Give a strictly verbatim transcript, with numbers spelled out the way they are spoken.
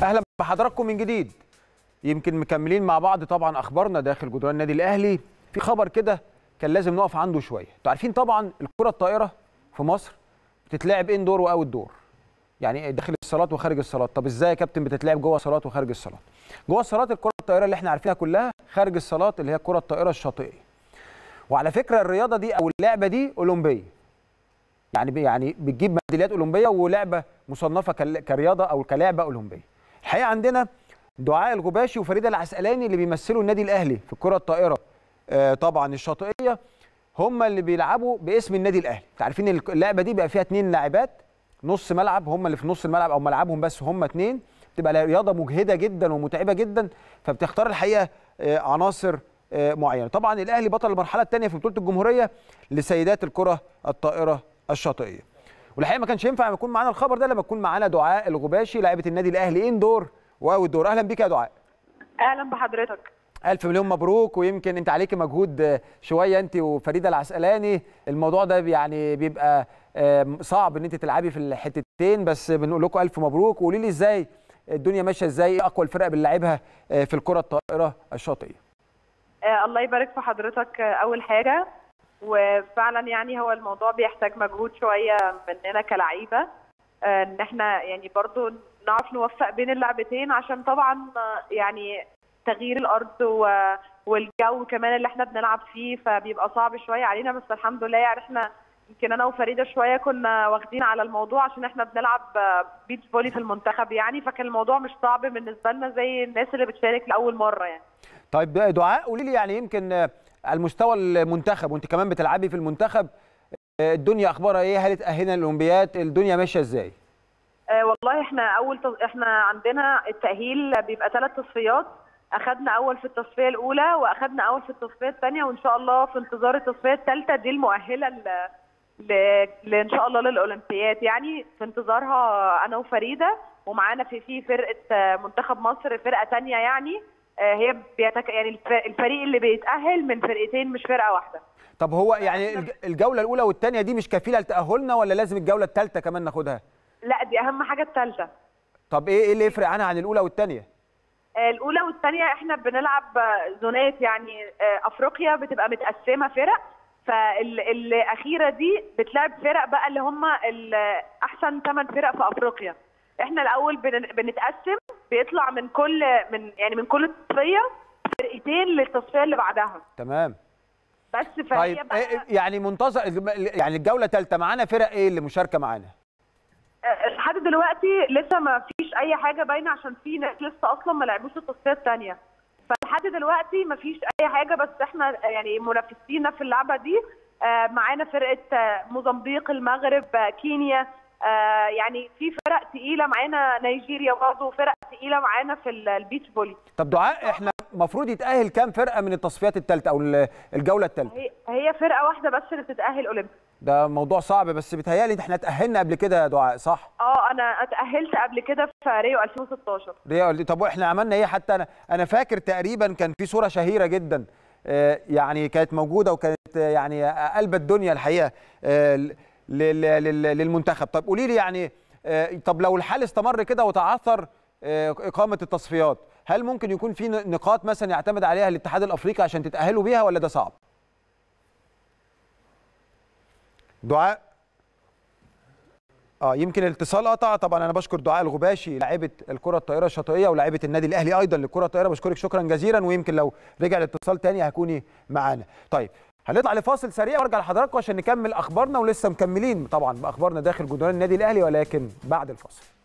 اهلا بحضراتكم من جديد. يمكن مكملين مع بعض طبعا اخبارنا داخل جدران النادي الاهلي. في خبر كده كان لازم نقف عنده شويه. انتوا عارفين طبعا الكره الطائره في مصر بتتلعب اندور واوت دور، يعني داخل الصالات وخارج الصالات. طب ازاي يا كابتن بتتلعب جوه الصالات وخارج الصالات؟ جوه الصالات الكره الطائره اللي احنا عارفينها كلها، خارج الصالات اللي هي الكره الطائره الشاطئيه. وعلى فكره الرياضه دي او اللعبه دي اولمبيه، يعني يعني بتجيب ميداليات اولمبيه ولعبه مصنفه كرياضه او كلعبه اولمبيه. الحقيقه عندنا دعاء الغباشي وفريده العسقلاني اللي بيمثلوا النادي الاهلي في الكره الطائره آه طبعا الشاطئيه، هم اللي بيلعبوا باسم النادي الاهلي. انتوا عارفين اللعبه دي بقى فيها اثنين لاعبات نص ملعب، هم اللي في نص الملعب او ملعبهم بس هم اثنين. بتبقى رياضه مجهده جدا ومتعبه جدا، فبتختار الحقيقه آه عناصر آه معينه. طبعا الاهلي بطل المرحله الثانيه في بطوله الجمهوريه لسيدات الكره الطائره الشاطئيه. والحقيقه ما كانش ينفع يكون معانا الخبر ده لما يكون معانا دعاء الغباشي لاعبه النادي الاهلي اندور واوت دور. اهلا بيك يا دعاء. اهلا بحضرتك. الف مليون مبروك. ويمكن انت عليكي مجهود شويه انت وفريده العسقلاني. الموضوع ده يعني بيبقى صعب ان انت تلعبي في الحتتين، بس بنقول لكم الف مبروك. وقولي لي ازاي الدنيا ماشيه، ازاي ايه اقوى الفرق بنلعبها في الكره الطائره الشاطئيه؟ آه الله يبارك في حضرتك. اول حاجه وفعلا يعني هو الموضوع بيحتاج مجهود شويه مننا كلعيبه، آه ان احنا يعني برضو نعرف نوفق بين اللعبتين، عشان طبعا يعني تغيير الارض والجو كمان اللي احنا بنلعب فيه، فبيبقى صعب شويه علينا. بس الحمد لله يعني احنا يمكن انا وفريده شويه كنا واخدين على الموضوع عشان احنا بنلعب بيتش فولي في المنتخب يعني، فكان الموضوع مش صعب بالنسبه لنا زي الناس اللي بتشارك لاول مره يعني. طيب دعاء قولي لي، يعني يمكن على المستوى المنتخب وانت كمان بتلعبي في المنتخب، الدنيا اخبارها ايه؟ هل اتاهلنا للاولمبياد؟ الدنيا ماشيه ازاي؟ آه والله احنا اول تص... احنا عندنا التاهيل بيبقى ثلاث تصفيات. اخذنا اول في التصفيه الاولى واخذنا اول في التصفيه الثانيه، وان شاء الله في انتظار التصفيه الثالثه دي المؤهله ل... ل... ل... ان شاء الله للاولمبياد يعني. في انتظارها انا وفريده، ومعانا في في فرقه منتخب مصر فرقه ثانيه يعني. هي بيتك... يعني الفريق اللي بيتاهل من فرقتين مش فرقه واحده. طب هو يعني الجوله الاولى والثانيه دي مش كفيله لتاهلنا، ولا لازم الجوله الثالثه كمان ناخدها؟ لا دي اهم حاجه الثالثه. طب ايه ايه اللي يفرق عنها عن الاولى والثانيه؟ الاولى والثانيه احنا بنلعب زونات يعني. افريقيا بتبقى متقسمه فرق، فالاخيره دي بتلعب فرق بقى اللي هم احسن ثمان فرق في افريقيا. احنا الاول بنتقسم، بيطلع من كل من يعني من كل تصفيه فرقتين للتصفيه اللي بعدها. تمام. بس فهي طيب بقى يعني منتظر يعني الجوله الثالثه معانا فرق ايه اللي مشاركه معانا؟ لحد دلوقتي لسه ما فيش اي حاجه باينه، عشان في ناس لسه اصلا ما لعبوش التصفيه الثانيه. فلحد دلوقتي ما فيش اي حاجه، بس احنا يعني منافسينا في اللعبه دي معانا فرقه موزمبيق، المغرب، كينيا، يعني في فرق تقيله معانا، نيجيريا برضه فرق تقيله معانا في البيتش فولي. طب دعاء احنا المفروض يتاهل كام فرقه من التصفيات الثالثه او الجوله الثالثه؟ هي هي فرقه واحده بس اللي تتاهل اولمبي. ده موضوع صعب، بس بيتهيألي احنا اتأهلنا قبل كده يا دعاء صح؟ اه انا اتأهلت قبل كده في ريو ألفين وستاشر. ريو. طب واحنا عملنا ايه؟ حتى انا انا فاكر تقريبا كان في صورة شهيرة جدا آه يعني كانت موجودة وكانت آه يعني قلب الدنيا الحقيقة آه للمنتخب. طب قولي لي يعني آه طب لو الحال استمر كده وتعثر آه إقامة التصفيات، هل ممكن يكون في نقاط مثلا يعتمد عليها الاتحاد الأفريقي عشان تتأهلوا بيها، ولا ده صعب؟ دعاء اه يمكن الاتصال قطع. طبعا انا بشكر دعاء الغباشي لاعبه الكره الطائره الشاطئيه ولاعبه النادي الاهلي ايضا للكره الطائره، بشكرك شكرا جزيلا. ويمكن لو رجع الاتصال تاني هكوني معانا. طيب هنطلع لفاصل سريع وارجع لحضراتكم عشان نكمل اخبارنا، ولسه مكملين طبعا باخبارنا داخل جدران النادي الاهلي ولكن بعد الفاصل.